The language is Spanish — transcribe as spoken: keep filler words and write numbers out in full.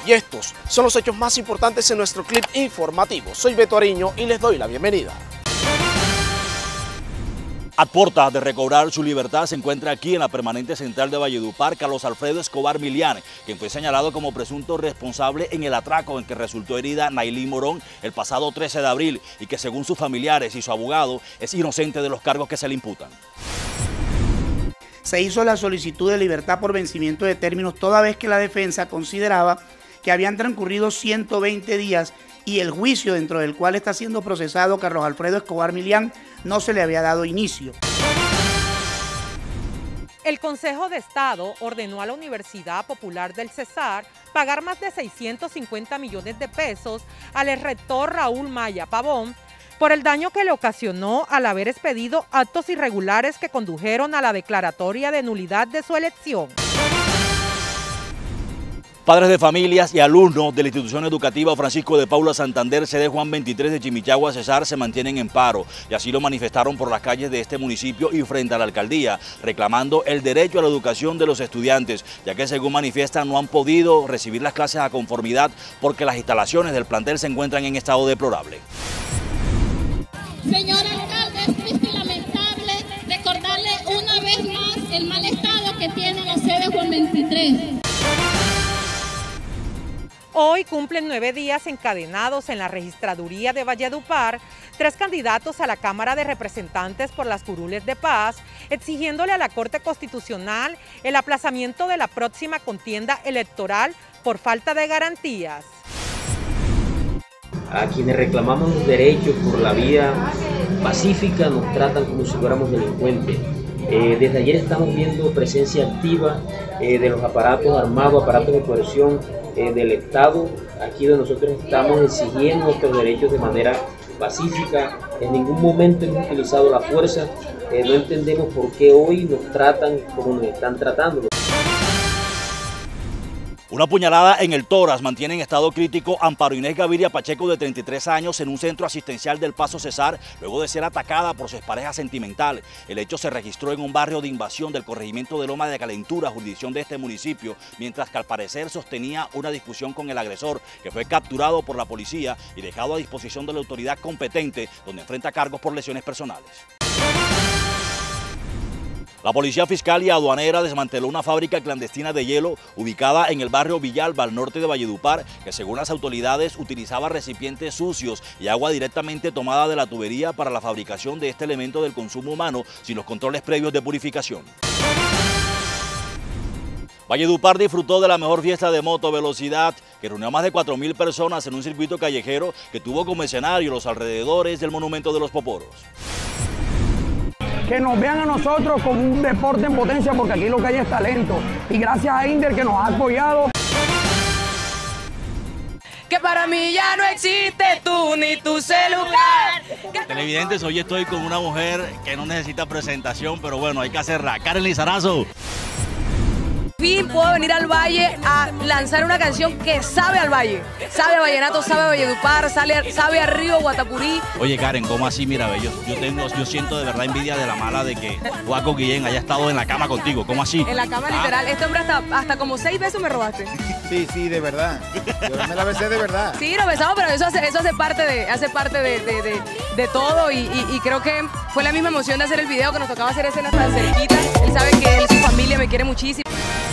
Y estos son los hechos más importantes en nuestro clip informativo. Soy Beto Ariño y les doy la bienvenida. A puertas de recobrar su libertad se encuentra aquí en la permanente central de Valledupar Carlos Alfredo Escobar Milián, quien fue señalado como presunto responsable en el atraco en que resultó herida Nailí Morón el pasado trece de abril y que según sus familiares y su abogado es inocente de los cargos que se le imputan. Se hizo la solicitud de libertad por vencimiento de términos toda vez que la defensa consideraba que habían transcurrido ciento veinte días y el juicio dentro del cual está siendo procesado Carlos Alfredo Escobar Milián no se le había dado inicio. El Consejo de Estado ordenó a la Universidad Popular del Cesar pagar más de seiscientos cincuenta millones de pesos al rector Raúl Maya Pavón por el daño que le ocasionó al haber expedido actos irregulares que condujeron a la declaratoria de nulidad de su elección. Padres de familias y alumnos de la institución educativa Francisco de Paula Santander, sede Juan veintitrés de Chimichagua, Cesar, se mantienen en paro y así lo manifestaron por las calles de este municipio y frente a la alcaldía, reclamando el derecho a la educación de los estudiantes, ya que según manifiestan no han podido recibir las clases a conformidad porque las instalaciones del plantel se encuentran en estado deplorable. Señor alcalde, es triste y lamentable recordarle una vez más el mal estado que tiene la sede Juan veintitrés. Hoy cumplen nueve días encadenados en la registraduría de Valledupar tres candidatos a la Cámara de Representantes por las curules de paz, exigiéndole a la Corte Constitucional el aplazamiento de la próxima contienda electoral por falta de garantías. A quienes reclamamos los derechos por la vía pacífica nos tratan como si fuéramos delincuentes. Eh, desde ayer estamos viendo presencia activa eh, de los aparatos armados, aparatos de coerción eh, del Estado, aquí donde nosotros estamos exigiendo nuestros derechos de manera pacífica. En ningún momento hemos utilizado la fuerza, eh, no entendemos por qué hoy nos tratan como nos están tratando. Una puñalada en el tórax mantiene en estado crítico Amparo Inés Gaviria Pacheco, de treinta y tres años, en un centro asistencial del Paso Cesar, luego de ser atacada por su expareja sentimental. El hecho se registró en un barrio de invasión del corregimiento de Loma de Calentura, jurisdicción de este municipio, mientras que al parecer sostenía una discusión con el agresor, que fue capturado por la policía y dejado a disposición de la autoridad competente, donde enfrenta cargos por lesiones personales. La Policía Fiscal y Aduanera desmanteló una fábrica clandestina de hielo ubicada en el barrio Villalba, al norte de Valledupar, que según las autoridades utilizaba recipientes sucios y agua directamente tomada de la tubería para la fabricación de este elemento del consumo humano sin los controles previos de purificación. Valledupar disfrutó de la mejor fiesta de moto velocidad que reunió a más de cuatro mil personas en un circuito callejero que tuvo como escenario los alrededores del Monumento de los Poporos. Que nos vean a nosotros como un deporte en potencia, porque aquí lo que hay es talento. Y gracias a Inder que nos ha apoyado. Que para mí ya no existe tú ni tu celular. Televidentes, hoy estoy con una mujer que no necesita presentación, pero bueno, hay que hacerla. Karen Lizarazo. Fin puedo venir al Valle a lanzar una canción que sabe al Valle. Sabe a vallenato, sabe a Valledupar, sabe, sabe a Río Guatapurí. Oye, Karen, ¿cómo así? Mira, yo, yo, tengo, yo siento de verdad envidia de la mala de que Juaco Guillén haya estado en la cama contigo. ¿Cómo así? En la cama, ah, literal. Este hombre hasta, hasta como seis besos me robaste. Sí, sí, de verdad. Yo me la besé de verdad. Sí, nos besamos, pero eso hace, eso hace parte de, hace parte de, de, de, de todo y, y, y creo que fue la misma emoción de hacer el video, que nos tocaba hacer escenas tan cerquitas. Él sabe que él, su familia, me quiere muchísimo.